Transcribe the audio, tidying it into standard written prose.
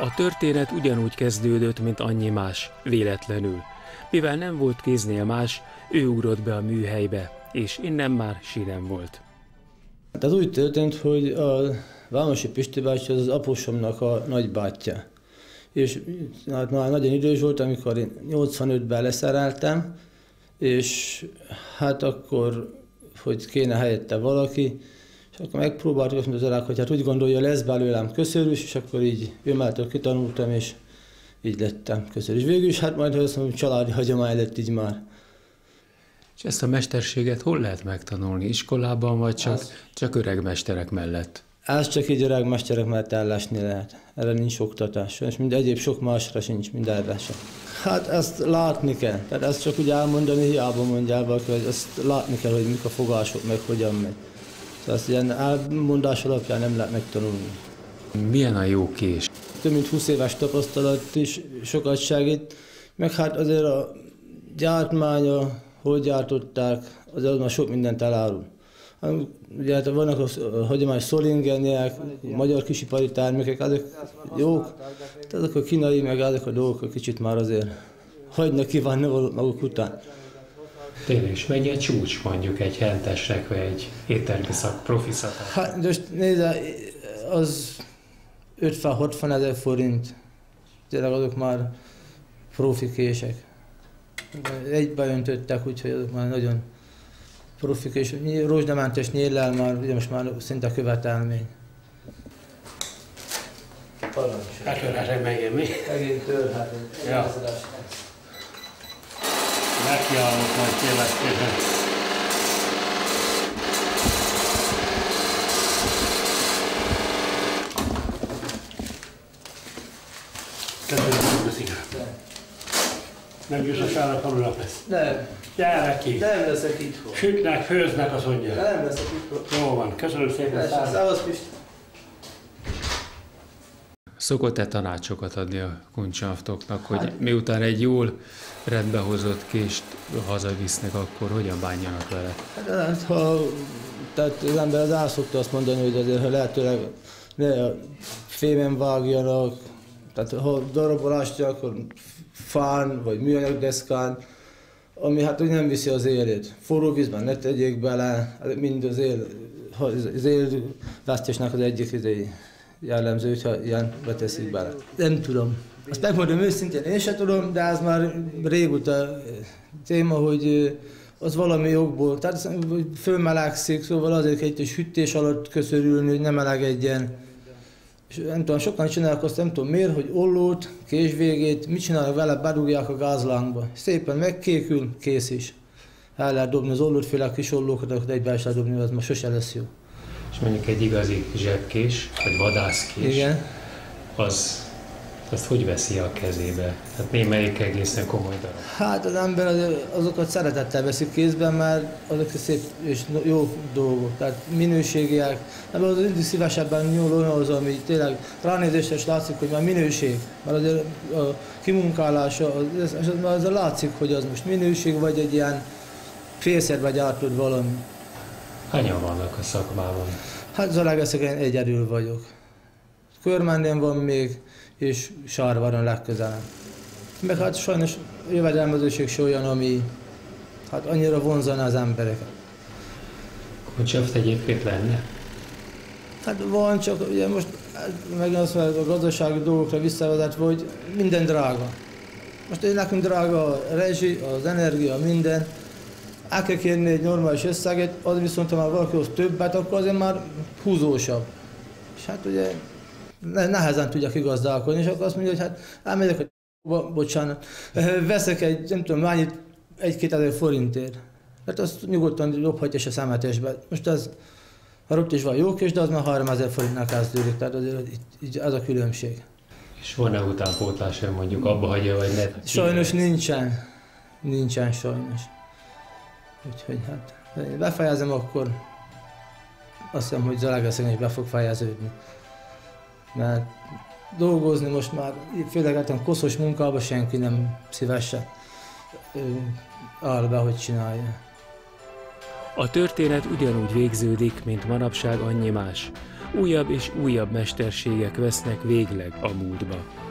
A történet ugyanúgy kezdődött, mint annyi más, véletlenül. Mivel nem volt kéznél más, ő ugrott be a műhelybe, és innen már sinem volt. Hát ez úgy történt, hogy a Vámosi Pisti bácsi az apósomnak a nagybátyja. És hát már nagyon idős volt, amikor én 85-ben leszereltem, és hát akkor, hogy kéne helyette valaki, és akkor megpróbáltuk, azt mondta az öreg, hogy hát úgy gondolja, lesz belőlem köszörűs, és akkor így őmeltől kitanultam, és így lettem köszörűs. Végül is hát majd azt mondom, családi hagyomány lett így már. És ezt a mesterséget hol lehet megtanulni? Iskolában, vagy csak öreg mesterek mellett? Ez csak így öreg mesterek mellett ellesni lehet. Erre nincs oktatás, és mind egyéb sok másra sincs, mind erre sem. Hát ezt látni kell. Tehát ezt csak úgy elmondani, hiába mondjál valaki, hogy ezt látni kell, hogy mik a fogások, meg hogyan megy. Tehát ezt ilyen elmondás alapján nem lehet megtanulni. Milyen a jó kés? Több mint 20 éves tapasztalat is sokat segít, meg hát azért a gyártmánya, hogy gyártották, azért az már sok mindent elárul. Ugye hát vannak a hagyományos szolingeniek, magyar kisipari termékek, azok jók, de azok a kínai, meg azok a dolgok kicsit már azért hagynak kívánni maguk után. Tényleg, és mennyi a csúcs mondjuk egy hentesnek, vagy egy éttermi profi szakát? Hát most nézd, az 50-60 ezer forint, tényleg azok már profi kések. Egybe öntöttek, úgyhogy azok már nagyon profik, és rozsdamentes nyéllel már, ugye most már szinte követelmény. Betörhetek megint, mi? Megint törhetek. Ja. Megkiállok majd kérlek. Köszönöm, köszönöm. Nem jussos arra kamerap lesz. Nem. Gyere ki. Nem leszek itthon. Sütnek, főznek, azt mondja. Nem leszek itthon. Jó van, köszönöm szépen. Szállsz, Pisti. Szokott-e tanácsokat adni a kuncsaftoknak, hogy miután egy jól rendbehozott kést hazavisznek, akkor hogyan bánjanak vele? Hát, tehát az ember az el szokta azt mondani, hogy azért, ha lehetőleg ne a fémen vágjanak, tehát ha darabolást, akkor fán vagy műanyag deszkán, ami hát úgy nem viszi az élét. Forró vízben ne tegyék bele, mind az élvesztésnek az egyik jellemző, hogyha ilyen beteszik bele. Nem tudom. Azt megmondom őszintén, én sem tudom, de ez már régóta téma, hogy az valami okból, tehát fölmelegszik, szóval azért egy hűtés alatt köszörülni, hogy ne melegedjen. És nem tudom, sokan csinálják azt, nem tudom miért, hogy ollót, kés végét, mit csinálnak vele, bedugják a gázlángba. Szépen megkékül, kész is. El lehet dobni az ollótféle kis ollókat, akkor egybe is lehet dobni, az már sose lesz jó. És mondjuk egy igazi zsebkés, vagy vadászkés, igen. Azt hogy veszi a kezébe? Hát némelyik egészen komoly darab. Hát az ember azokat szeretettel veszi kézben, mert azok szép és jó dolgok, tehát minőségiek. Nem az mindig szívesebben nyúl az, ami tényleg ránézésre is látszik, hogy már minőség. Mert azért a kimunkálása, az látszik, hogy az most minőség, vagy egy ilyen félszerbe gyártott valami. Hányan vannak a szakmában? Hát Zalaegerszegen egyedül vagyok. Körmenden van még, és Sárváron legközelebb. Meg hát sajnos a jövedelmezőség se olyan, ami hát annyira vonzana az embereket. Kuncsaft egyébként lenne? Hát van, csak ugye most meg azt mondja, a gazdasági dolgokra visszavezetve, hogy minden drága. Most nekünk drága a rezsi, az energia, minden. El kell kérni egy normális összeget, az viszont ha már valaki hoz többet, akkor azért már húzósabb. És hát ugye nehezen tudja kigazdálkodni, és akkor azt mondja, hogy hát elmegyek bocsánat, veszek egy, nem tudom, mennyit, 1-2 ezer forintért. Hát azt nyugodtan dobhatja a szemetesbe. Most ez, ha ott is van jókés, de az már 3000 forintnál kezdődik, tehát azért így ez a különbség. És van-e utánpótlás, mondjuk abba hagyja, vagy ne? Sajnos nincsen. Nincsen sajnos. Úgyhogy hát, ha én befejezem, akkor azt hiszem, hogy Zalaegerszegen is be fog fejeződni. Mert dolgozni most már, főleg hát a koszos munkában senki nem szívesen áll be, hogy csinálja. A történet ugyanúgy végződik, mint manapság annyi más. újabb és újabb mesterségek vesznek végleg a múltba.